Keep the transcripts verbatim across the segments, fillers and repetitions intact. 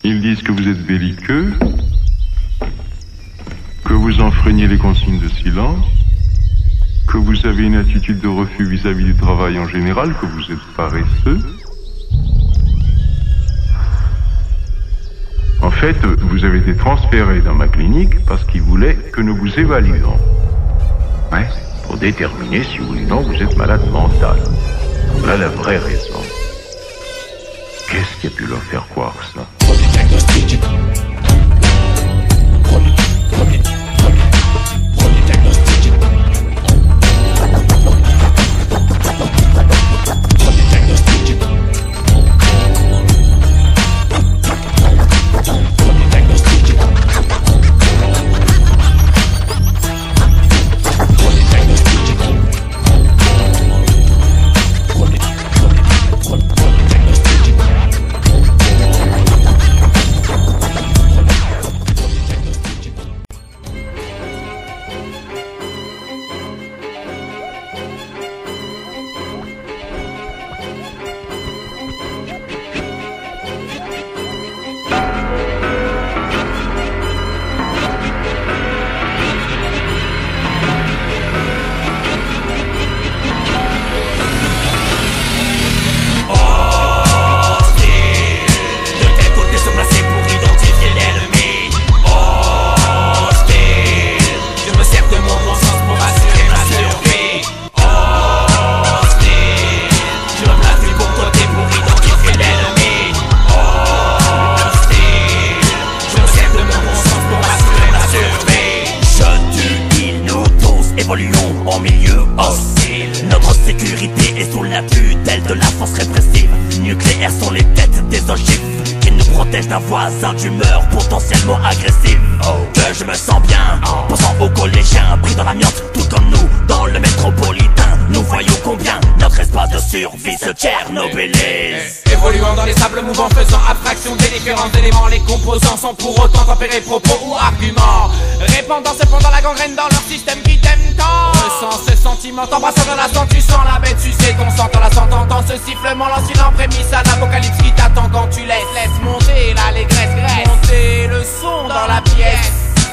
Ils disent que vous êtes belliqueux, que vous enfreignez les consignes de silence, que vous avez une attitude de refus vis-à-vis du travail en général, que vous êtes paresseux. En fait, vous avez été transféré dans ma clinique parce qu'ils voulaient que nous vous évaluions. Ouais, pour déterminer si oui ou non vous êtes malade mental. Voilà la vraie raison. Qu'est-ce qui a pu leur faire croire ça? Évoluons en milieu hostile. Notre sécurité est sous la tutelle de la force répressive. Nucléaires sont les têtes des ogives qui nous protègent d'un voisin d'humeur potentiellement agressive. Oh. Que je me sens bien, oh. Pensant aux collégiens pris dans l'amiante, tout comme nous dans le métropolitain. Nous voyons combien notre espace de survie se tchernobylise. Évoluant dans les sables mouvants, faisant abstraction des différents éléments, les composants sont pour autant tempérés, propos ou arguments, répandant cependant la gangrène dans leur système qui t'aime tant. Ressens ce sentiment, t'embrassant dans la sang, tu sens la bête sucer ton sang, la sentant dans ce sifflement, lancinant prémisse à l'apocalypse qui t'attend quand tu laisses, laisse monter l'allégresse, graisse, monter le son dans la pièce.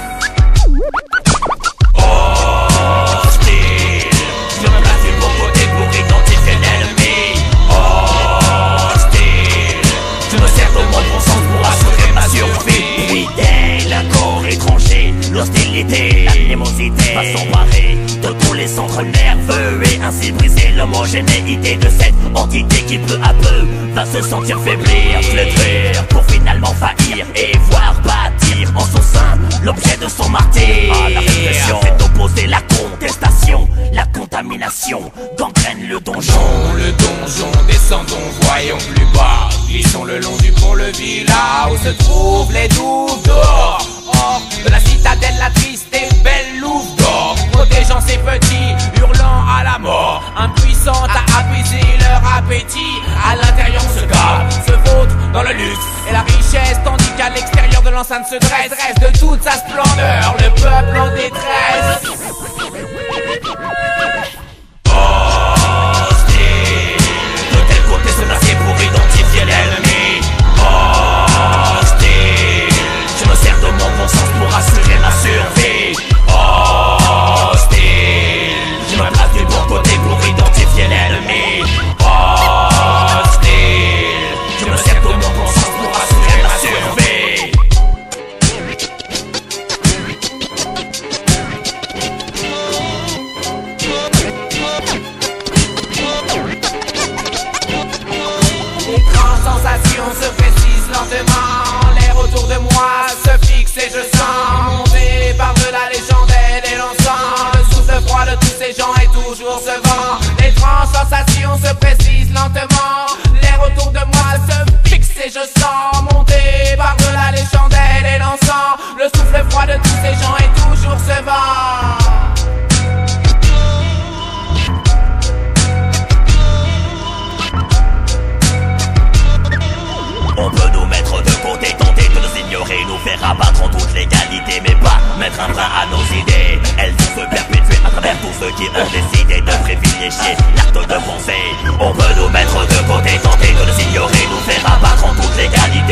L'hostilité, l'animosité va s'emparer de tous les centres nerveux et ainsi briser l'homogénéité de cette entité qui peu à peu va se sentir faiblir, flétrir pour finalement faillir et voir bâtir en son sein l'objet de son martyre. Ah, la répression fait opposer la contestation, la contamination gangrène le donjon. Le donjon, descendons, voyons plus bas, glissons le long du pont-levis là où se trouvent les douves d'or. Hors de la citadelle, la triste et belle louve d'or, protégeant ses petits, hurlant à la mort, impuissante à apaiser leur appétit. À l'intérieur se gare, se vautre dans le luxe et la richesse, tandis qu'à l'extérieur de l'enceinte se dresse, dresse de toute sa splendeur le peuple en détresse. Hostile, de tel côté se placer pour identifier l'ennemi. Hostile, je me sers de mon bon sens pour assurer ma survie. Hostile, je me place du bon côté pour identifier l'ennemi. Hostile, je me sers de mon bon sens pour assurer ma survie. L'écran sensation se précise lentement, l'air autour de moi se fixe et je sens monter par-delà les chandelles et l'encens. Le souffle froid de tous ces gens est toujours ce vent. L'étrange sensation se précise lentement, l'air autour de moi se fixe et je sens monter par-delà les chandelles et l'encens. Le souffle froid de tous ces gens est toujours ce vent. On peut nous mettre de côté, tenter de nous ignorer, nous faire abattre en toute légalité, mais pas mettre un frein à nos idées. Elles vont se perpétuer à travers tous ceux qui ont décidé de privilégier l'acte de penser. On peut nous mettre de côté, tenter de nous ignorer, nous faire abattre en toute légalité,